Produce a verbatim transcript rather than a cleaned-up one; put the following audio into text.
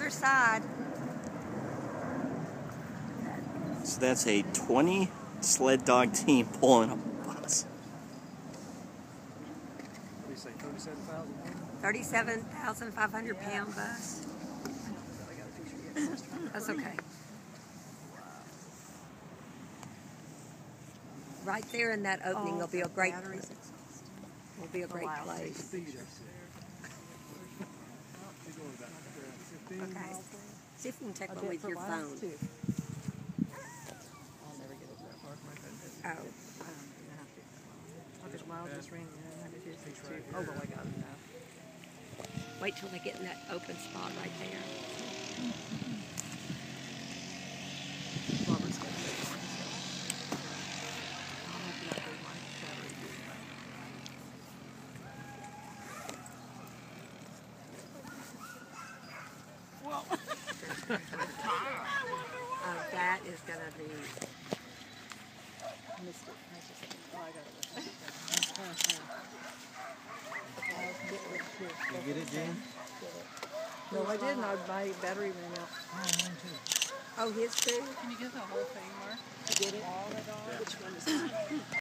other side. So that's a twenty sled dog team pulling a bus. What do you say, thirty-seven thousand? thirty-seven thousand five hundred pound bus. That's okay. Right there in that opening Oh, will be a the great battery's will be a great place. Okay. See if you can take one with your phone. I'll never get over that part. My phone doesn't. Oh. I'll just, I'll just ring in. I just use it too. Oh, well, I got it now. Wait till they get in that open spot right there. Robert's got to do one, so I'll have to not leave my battery. Well, Uh, that is going to be... I missed it. I just said, oh, I got it. You get it, Jan? No, I didn't. I, my battery ran out. Oh, mine too. Oh, his too? Can you get the whole thing, Mark? You get it? All of it all? Which one is that?